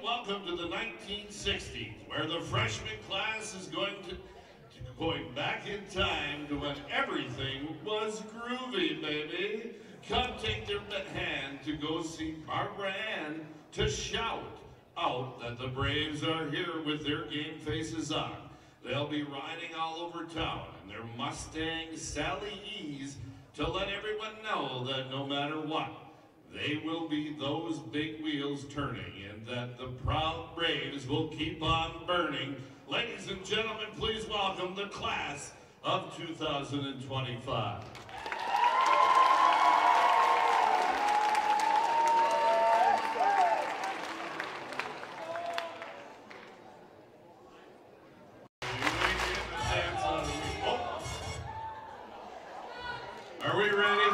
welcome to the 1960s, where the freshman class is going back in time to when everything was groovy, baby. Come take their hand to go see Barbara Ann to shout out that the Braves are here with their game faces on. They'll be riding all over town in their Mustang Sally E's to let everyone know that no matter what, they will be those big wheels turning and that the proud Braves will keep on burning. Ladies and gentlemen, please welcome the class of 2025. Are we ready?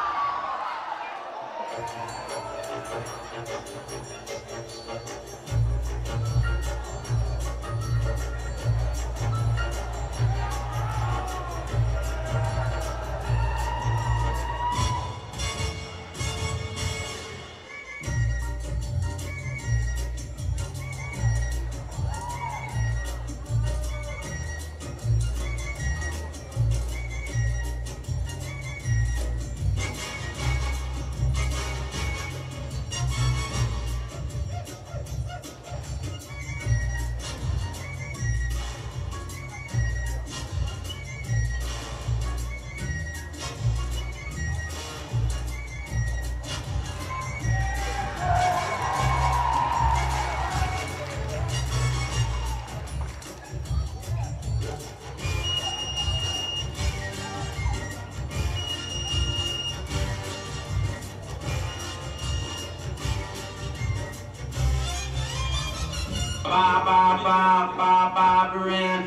Barbara Ann.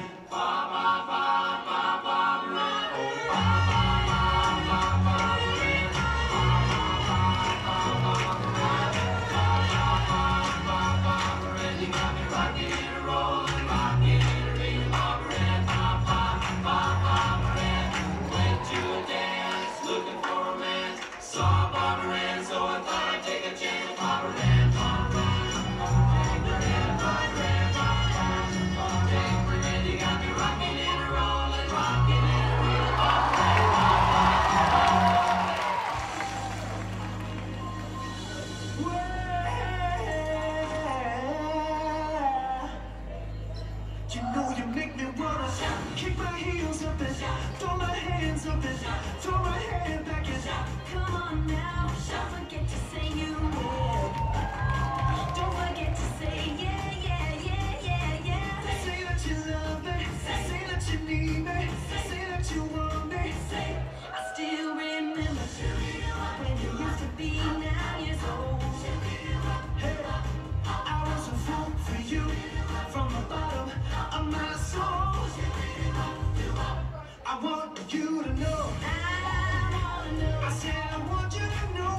You know you make me wanna kick my heels up and throw my hands up and throw my head back and come on now, don't forget to say you will. Don't forget to say yeah, yeah, yeah, yeah, yeah. Say that you love me, say that you need me, say that you want me. I still remember when you used to be 9 years old. Hey, I was a fool for you from the bottom of my soul. I want you to know. I said I want you to know.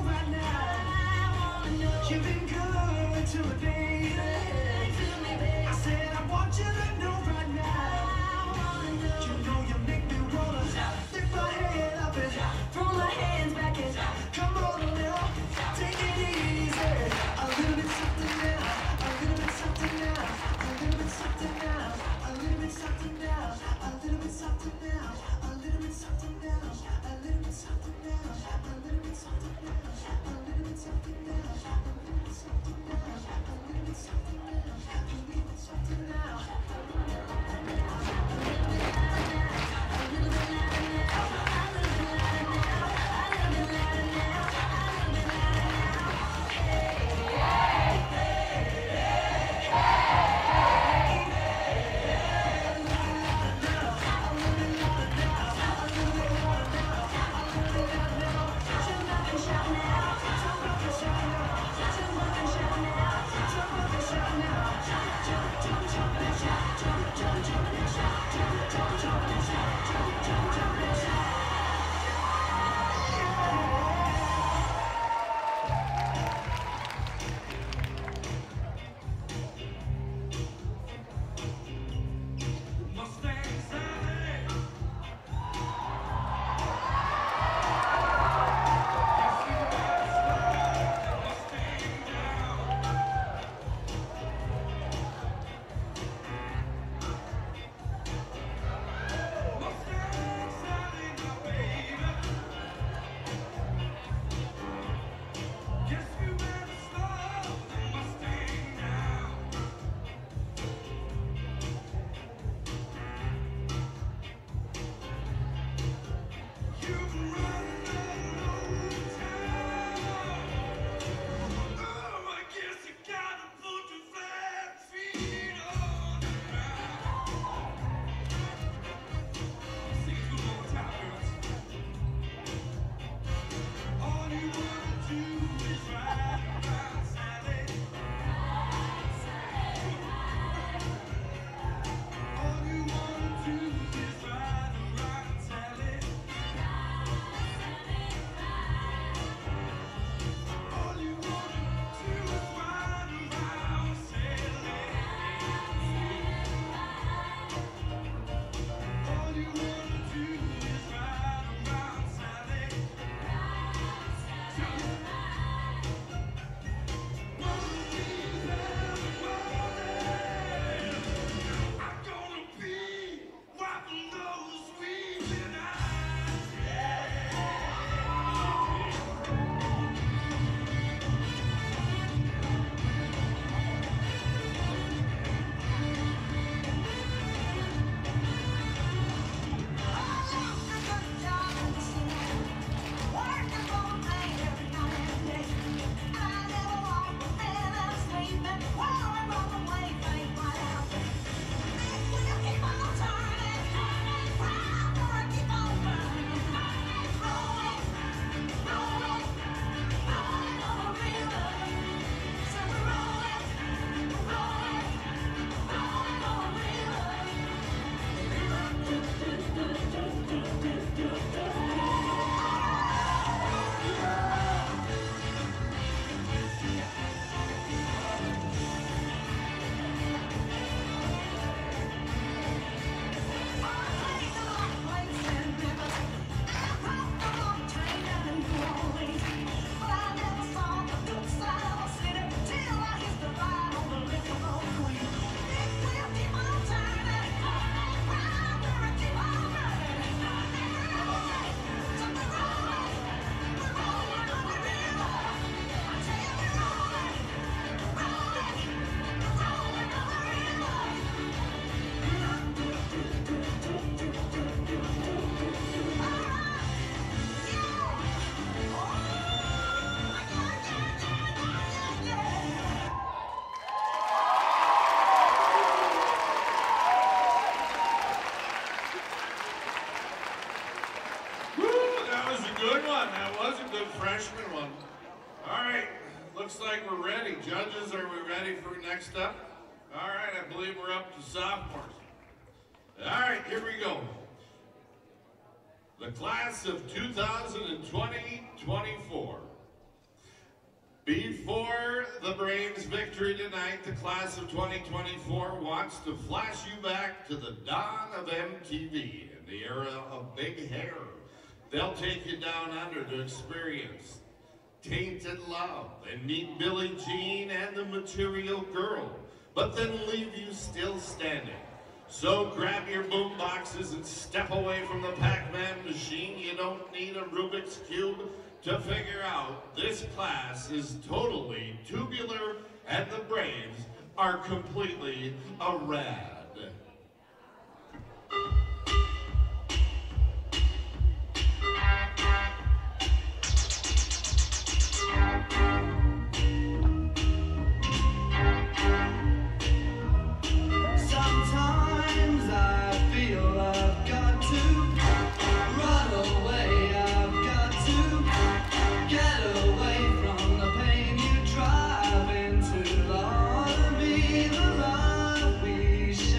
judges, are we ready for next up? All right, I believe we're up to sophomores. All right, here we go. The class of 2020-24. Before the Braves' victory tonight, the class of 2024 wants to flash you back to the dawn of MTV in the era of big hair. They'll take you down under to experience Tainted Love and meet Billie Jean and the Material Girl, but then leave you still standing. So grab your boom boxes and step away from the Pac-Man machine. You don't need a Rubik's Cube to figure out this class is totally tubular and the Braves are completely a rad. Sometimes I feel I've got to run away. I've got to get away from the pain you drive into. Lord, be the love we share.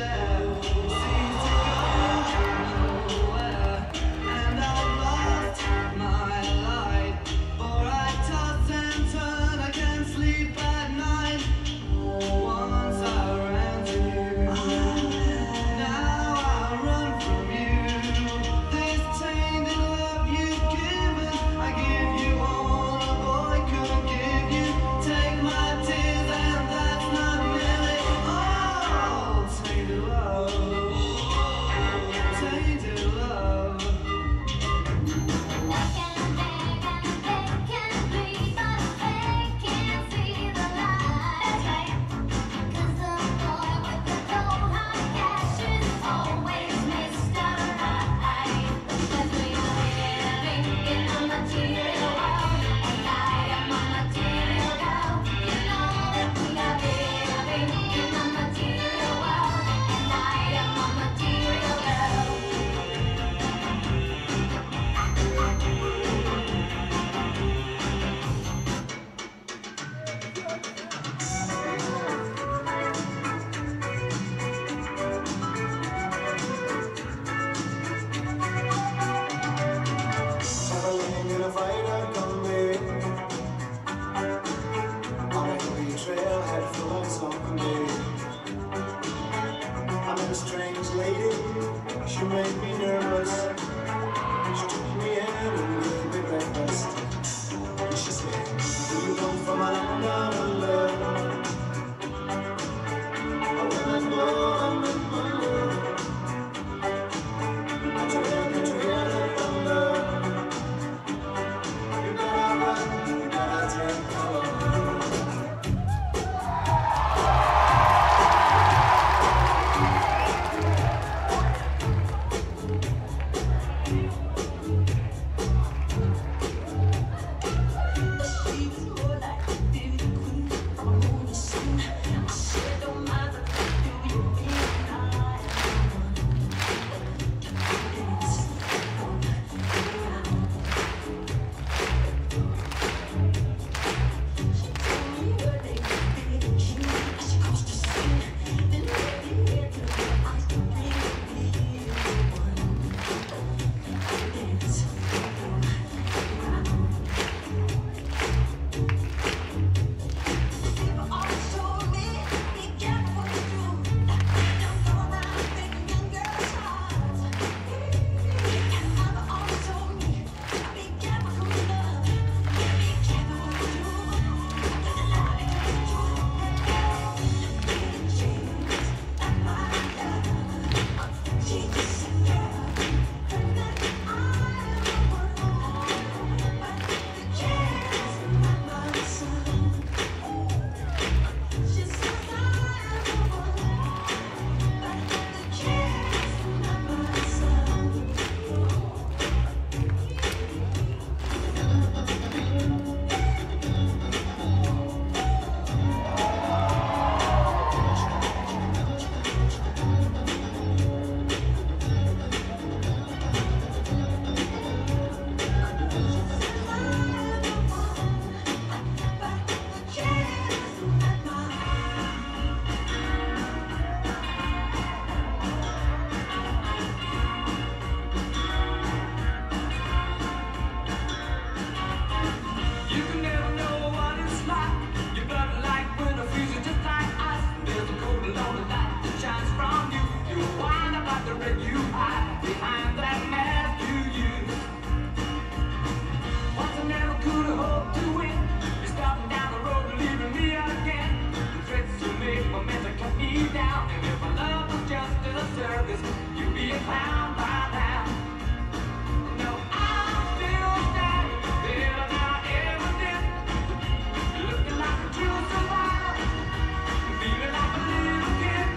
me down. And if my love was just in a circus, you'd be a clown by now. No, I'm still standing, better than I ever did. Looking like a true survivor, feeling like a little kid.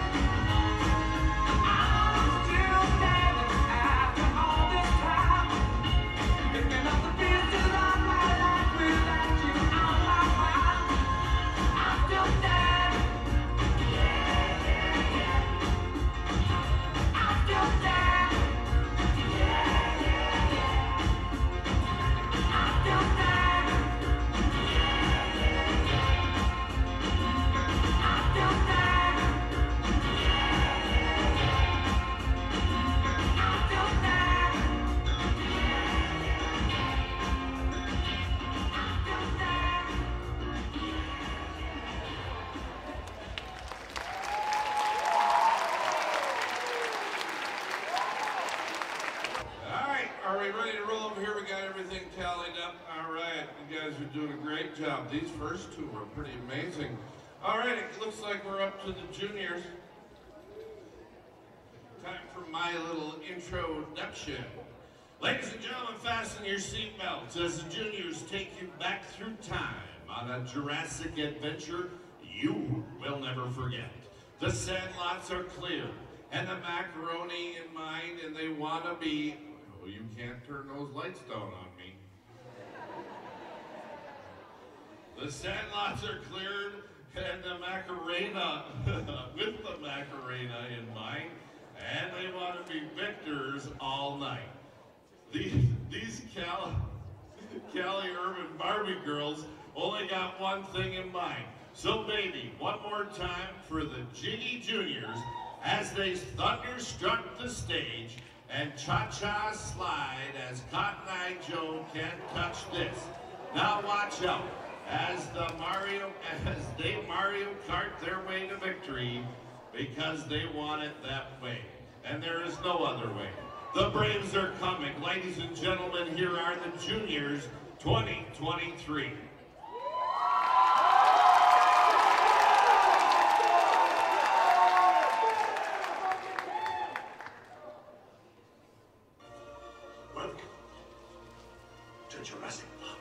I'm still standing after all this time, picking up the pieces of my life without you on my mind. I'm still standing. Yeah, yeah, yeah. I'm still standing. Yeah, yeah, yeah. I'm still standing. Yeah, yeah, yeah. I'm still standing. Yeah, yeah, yeah. I'm still standing. All right, are we ready to roll over here? We got everything tallied up. All right, you guys are doing a great job. These first two were pretty amazing. All right, it looks like we're up to the juniors. Time for my little introduction. Ladies and gentlemen, fasten your seatbelts as the juniors take you back through time on a Jurassic adventure you will never forget. The sandlots are clear, and the macaroni in mind, and they want to be... Oh, you can't turn those lights down on me. The sandlots are cleared, and the Macarena, with the Macarena in mind, and they want to be victors all night. These Cali Urban Barbie girls only got one thing in mind. So baby, one more time for the Jiggy Juniors as they thunderstruck the stage and cha-cha slide as Cotton Eye Joe can't touch this. Now watch out as they Mario Kart their way to victory because they want it that way. And there is no other way. The Braves are coming. Ladies and gentlemen, here are the Juniors 2023. Welcome to Jurassic Park.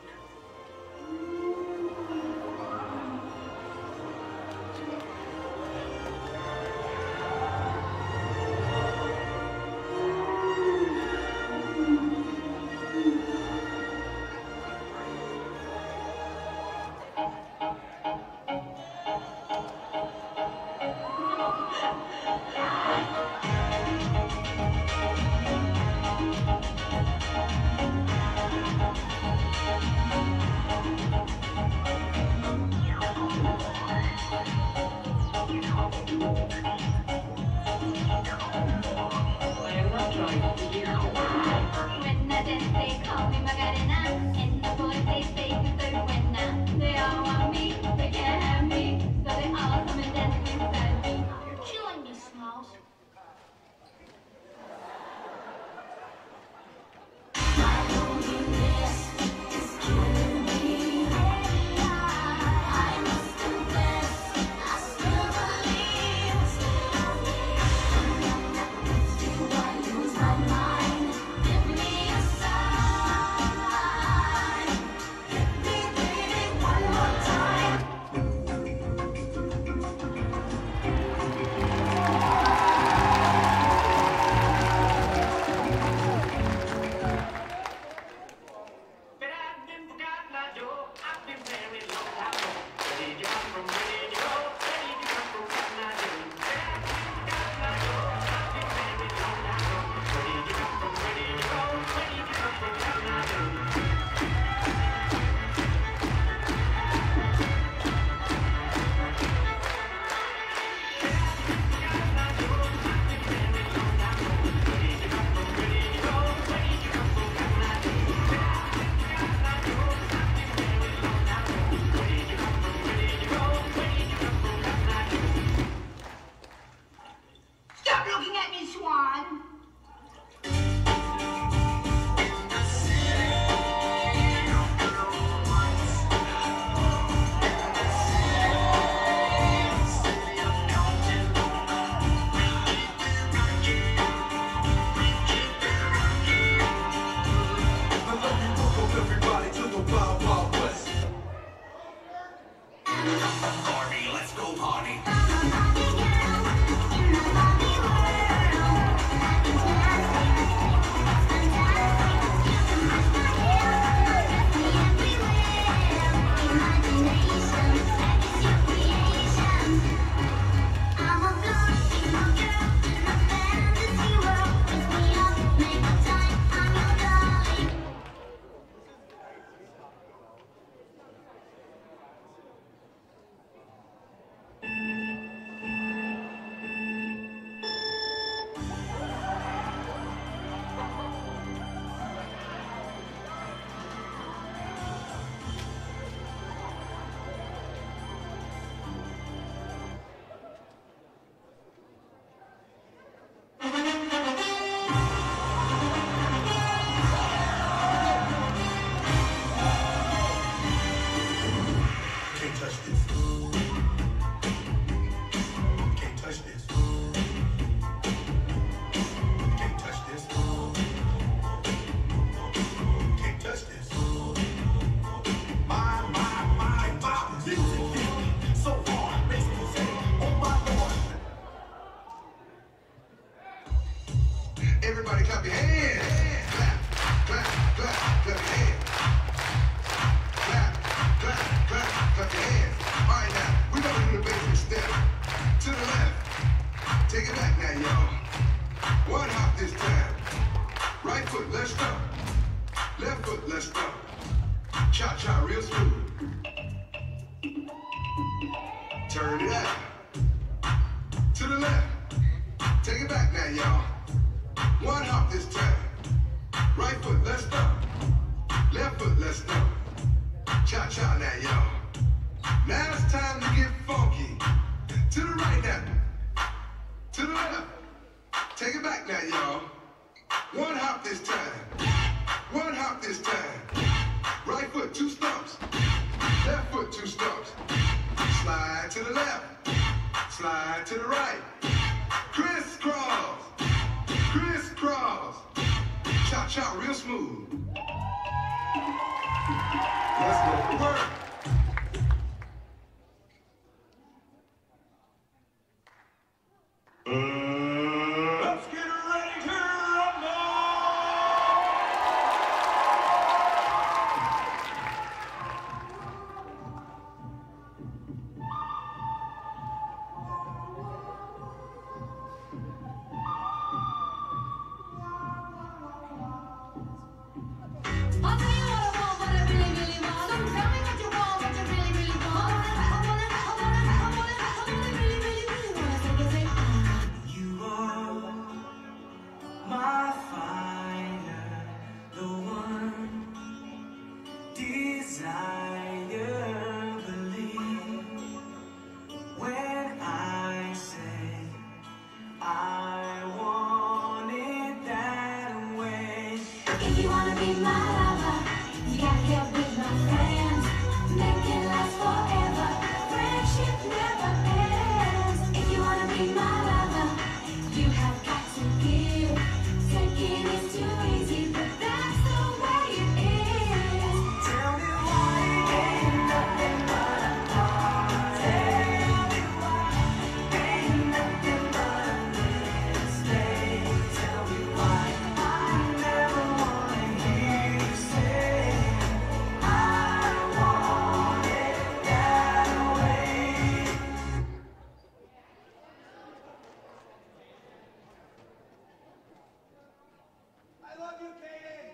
Everybody clap your hands. Clap, clap, clap, clap your hands. Clap, clap, clap, clap your hands. All right, now, we're gonna do the basic step. To the left. Take it back now, y'all. One hop this time. Right foot, let's stomp. Left foot, let's stomp. Cha-cha, real smooth. Turn it out. To the left. Take it back now, y'all. One hop this time. Right foot, let's stomp. Left foot, let's stomp. Cha-cha now, y'all. Now it's time to get funky. To the right now. To the left. Take it back now, y'all. One hop this time. One hop this time. Right foot, 2 stumps. Left foot, 2 stumps. Slide to the left. Slide to the right. Crisscross. Crisscross. Cha-cha real smooth. Let's go to work. Let's get ready to rumble! I'll tell you what I want, what I really, really want. So tell me what you want, what you really, really want. I wanna, really, really, really wanna say, You are my fire, the one desire, believe when I say I want it that way. if you wanna be my lover, you gotta get with my friends. Make it last forever. Friendship never ends. If you wanna be my lover, you have got to give. Taking is too easy, but that's the way it is. Tell me why ain't nothing but a party. Tell me why ain't nothing but a mistake. Tell me why I never wanna hear you say I want it that way. I love you, Katie.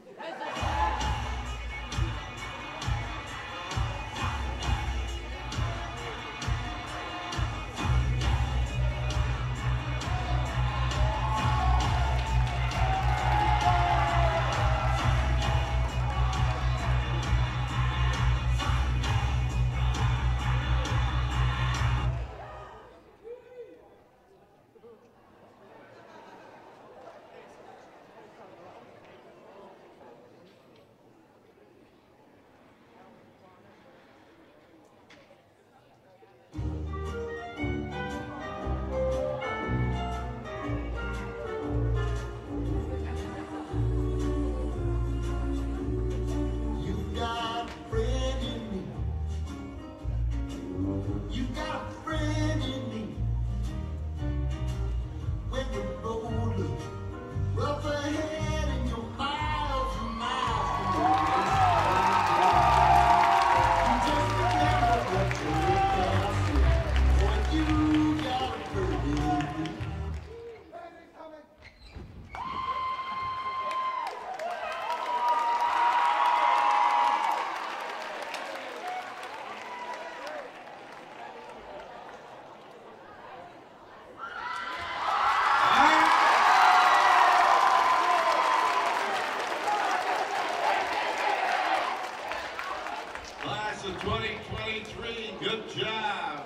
You got a friend in me. You got a friend in me. When the road looks rough ahead and you're miles and miles from you just remember what you got to say. Boy, you got a friend in me. Class of 2023, good job.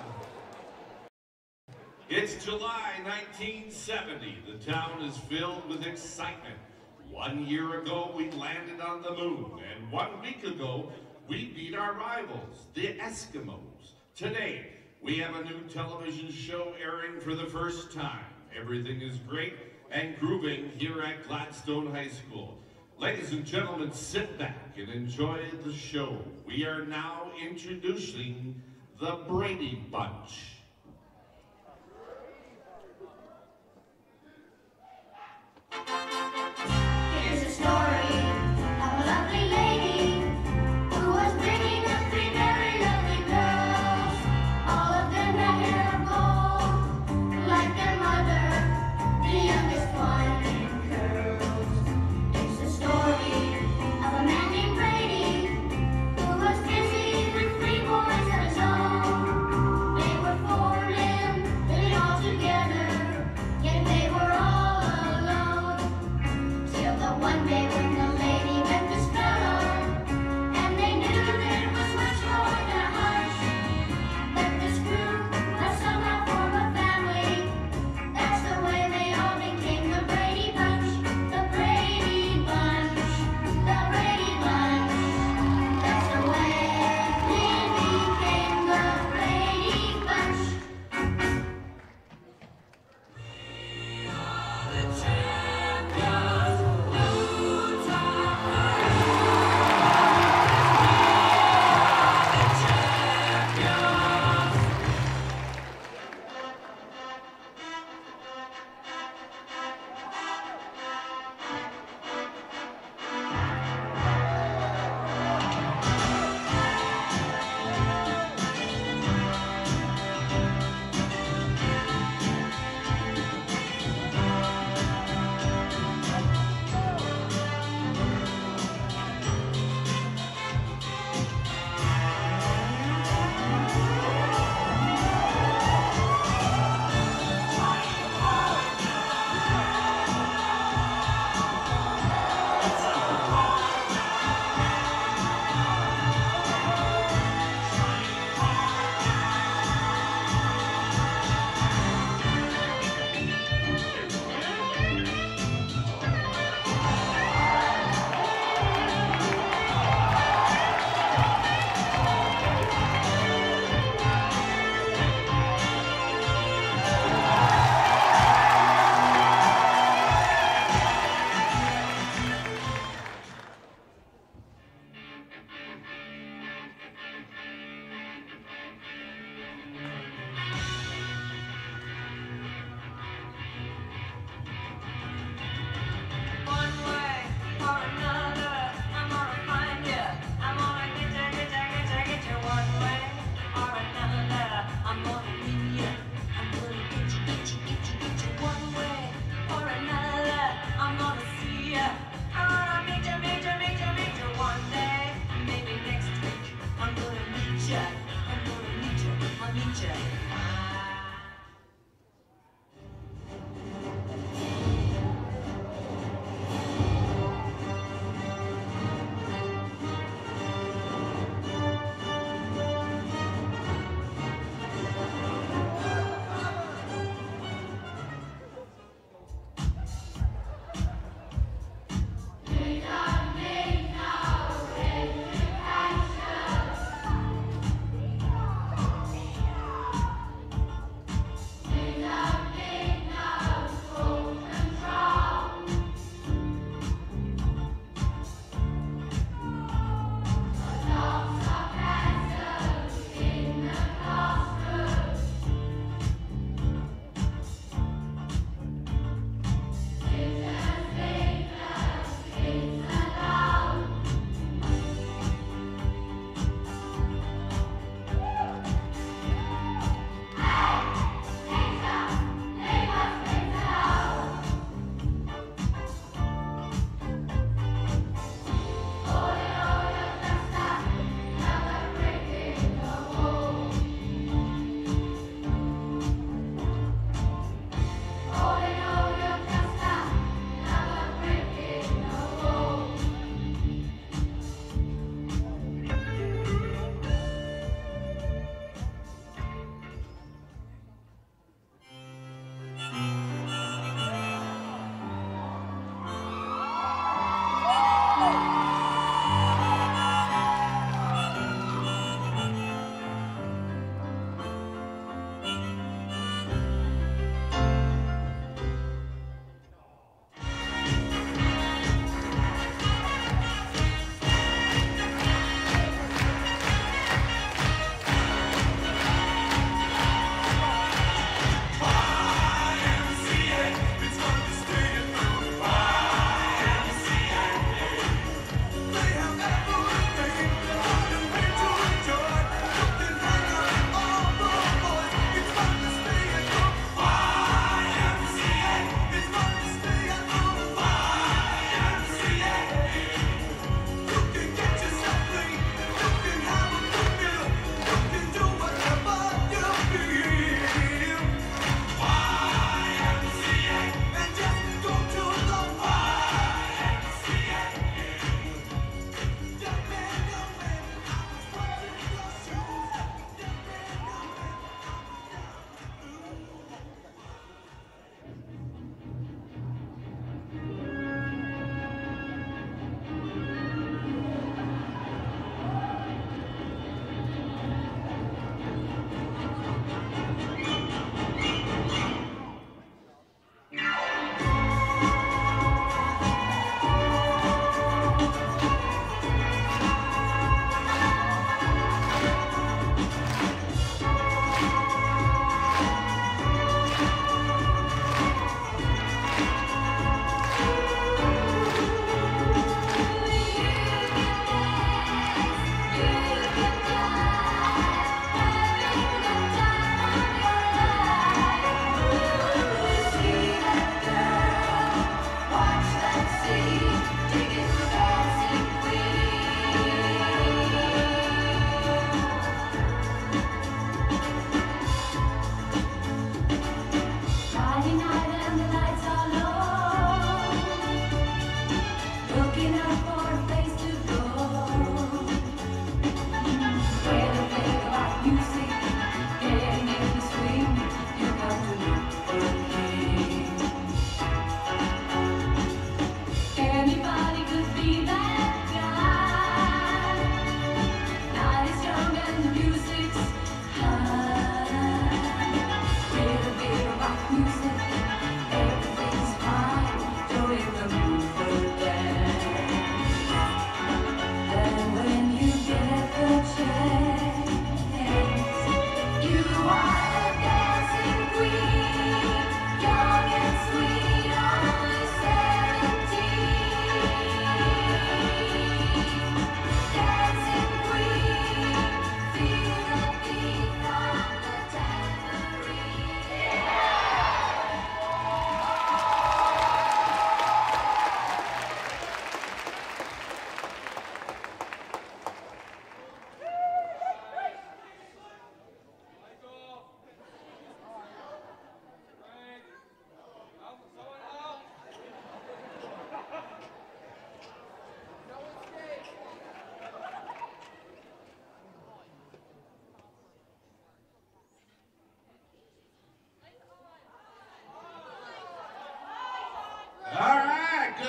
It's July 1970. The town is filled with excitement. 1 year ago, we landed on the moon, and 1 week ago, we beat our rivals, the Eskimos. Today, we have a new television show airing for the first time. Everything is great and grooving here at Gladstone High School. Ladies and gentlemen, sit back and enjoy the show. We are now introducing the Brady Bunch. Thank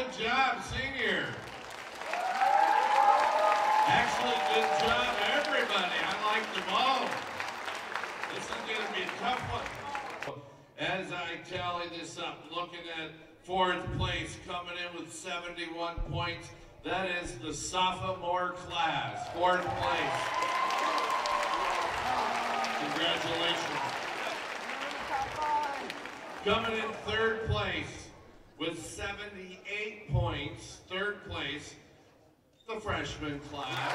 Good job, senior. Actually, good job, everybody. I like them all. This is going to be a tough one. As I tally this up, looking at fourth place, coming in with 71 points, that is the sophomore class, fourth place. Congratulations. Coming in third place with 78 points, third place, the freshman class.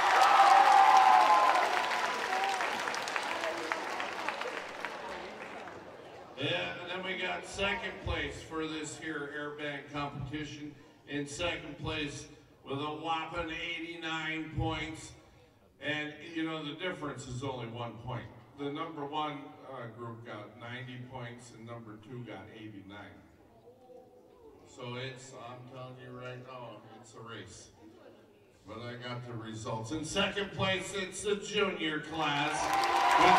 Yeah, and then we got second place for this here airbag competition. In second place with a whopping 89 points. And, you know, the difference is only 1 point. The number one group got 90 points and number two got 89. So it's, I'm telling you right now, it's a race. But I got the results. In second place, it's the junior class with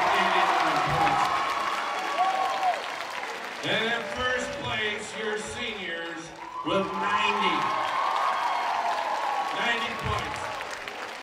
89 points. And in first place, your seniors with 90 points.